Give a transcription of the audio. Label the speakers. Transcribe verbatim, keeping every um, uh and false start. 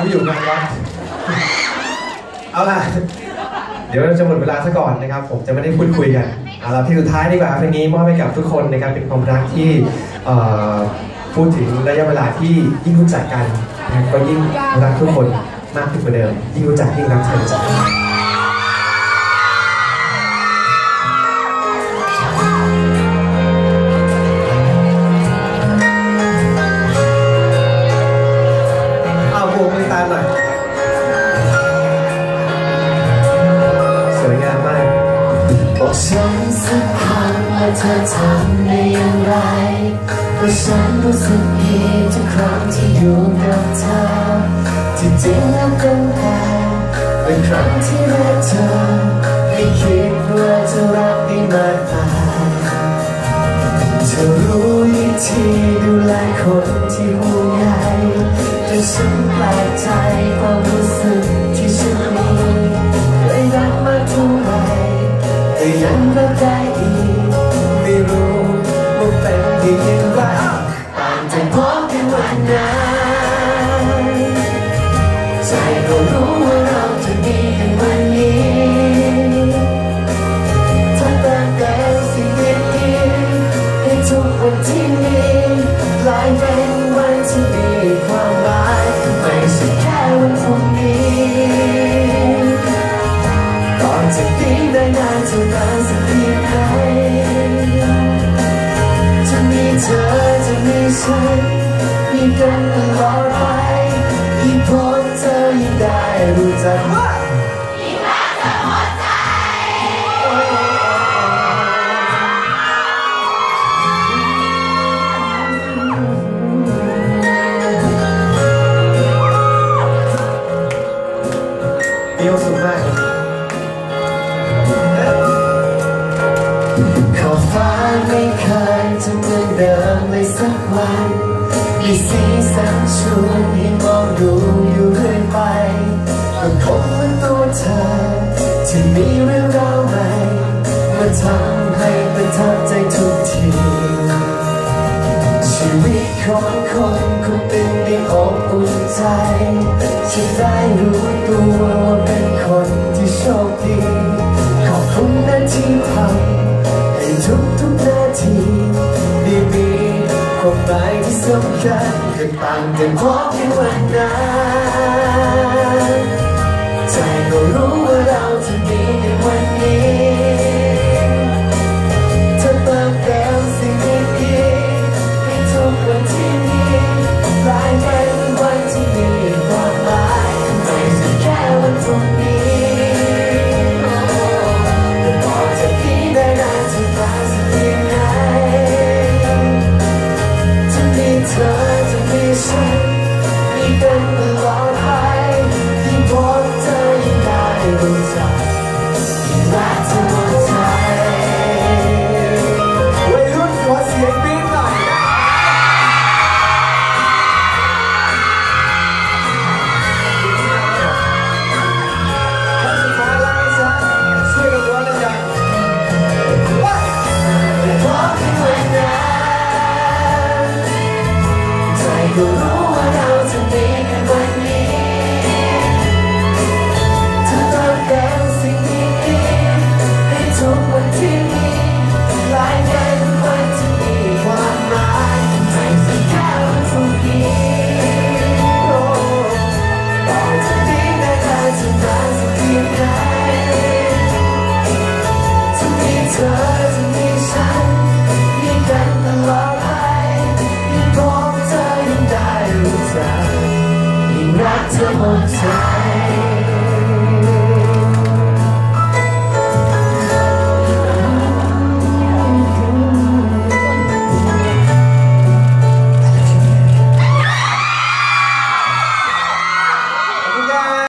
Speaker 1: รู้อยู่งานวัดเอาล่ะเดี๋ยวเราจะหมดเวลาซะก่อนนะครับผมจะไม่ได้พูดคุยกันเอาล่ะที่สุดท้ายดีกว่าเพลงนี้มอบให้กับทุกคนนะครับเป็นความรักที่พูดถึงระยะเวลาที่ยิ่งรู้จักกันนะก็ยิ่งรักทุกคนมากขึ้นกว่าเดิมยิ่งรู้จักยิ่งรักเธอจังเอาโบกมือตามหน่อยสวยงามมาก
Speaker 2: บอกฉันสักคำว่าเธอทำได้อย่างไรเพราะฉันรู้สึกดีทุกครั้งที่อยู่กับเธอที่จริงแล้วก็แค่เป็นครั้งที่รักเธอไม่คิดว่าจะรักได้มากมายเธอรู้วิธีดูแลคนที่ห่วงใยจนฉันแปลกใจความรู้สึกที่ฉันมีเคยรักมาเท่าไรแต่ยังรักได้อีกไม่รู้ว่าเป็นได้อย่างไรต่างจากพบกันวันนั้นใจก็รู้ว่าเราจะมีกันวันนี้ถ้าเติมเต็มสิ่งดีๆให้ทุกวันที่มีกลายเป็นวันที่มีความหมายไม่ใช่แค่วันพรุ่งนี้ก่อนจะดีได้นานเท่านานสักเพียงไหนจะมีเธอจะมีฉันมีกันตลอดไปยิ่งพบเธอยิ่งได้รู้จักว่ายิ่งรักเธอหมดใจ
Speaker 1: มีความสุขมาก
Speaker 2: ขอบฟ้าไม่เคยจะเหมือนเดิมเลยสักวันมีสีสันชวนให้มองดูอยู่เรื่อยไปก็คงเป็นตัวเธอที่มีเรื่องราวใหม่มาทำให้ประทับใจทุกทีชีวิตของคนคงเป็นได้อบอุ่นใจฉันได้รู้ตัวว่าเป็นคนที่โชคดีขอบคุณนะที่ทำให้ทุกทุกนาทีได้มีความหมายที่สำคัญก็ต่างกันเพราะแค่วันนั้นใจก็รู้ว่าเราจะมีในวันนี้เธอเติมเต็มสิ่งดีๆให้ทุกวันที่มีกลายเป็นวันที่มีความหมายไม่ใช่แค่วันพรุ่งนี้แต่พอจะดีได้นานจะนานสักเพียงไหนจะมีเธอจะมีฉันมีกันตลอดไปยิ่งพบเธอยิ่งได้รู้จักยิ่งรักเธอหมดใจ
Speaker 1: วัยรุ่นขอเสียงปี๊ดหน่อยท่านสุดท้ายแล้วนะจ๊ะช่วยกันร้องดังๆว้าว
Speaker 2: เพราะแค่วันนั้นใจก็รู้ว่าเราจะมีกันวันนี้เธอเติมเต็มสิ่งดีๆให้ทุกวันที่มีกลายเป็นวันที่มีความหมายไม่ใช่แค่วันพรุ่งนี้ต่อจากนี้ได้นานจะนานสักเพียงไหนจะมีเธอจะมีฉันมีกันตลอดไปยิ่งพบเธอยิ่งได้รู้จักยิ่งรักเธอหมดใจ